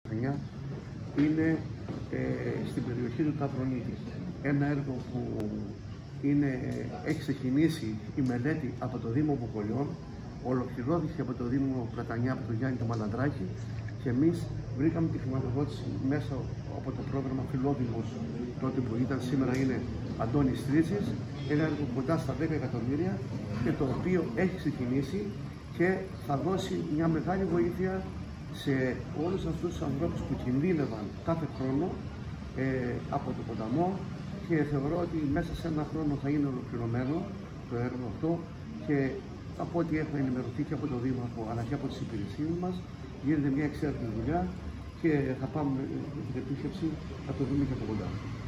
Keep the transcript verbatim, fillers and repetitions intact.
είναι ε, στην περιοχή του Ταυρονίτη. Ένα έργο που είναι, έχει ξεκινήσει η μελέτη από το Δήμο Μπουκολιών, ολοκληρώθηκε από το Δήμο Πλατανιά, από τον Γιάννη του Μαλαντράκη, και εμείς βρήκαμε τη χρηματοδότηση μέσα από το πρόγραμμα Φιλόδημος, τότε που ήταν, σήμερα είναι Αντώνης Τρίτσης, ένα έργο κοντά στα δέκα εκατομμύρια, και το οποίο έχει ξεκινήσει και θα δώσει μια μεγάλη βοήθεια σε όλους αυτούς τους ανθρώπους που κινδύνευαν κάθε χρόνο ε, από το ποταμό, και θεωρώ ότι μέσα σε ένα χρόνο θα είναι ολοκληρωμένο το έργο αυτό, και από ό,τι έχω ενημερωθεί και από το Δήμο αλλά και από τις υπηρεσίες μας, γίνεται μια εξαίρετη δουλειά και θα πάμε στην επίσκεψη, θα το δούμε και από κοντά.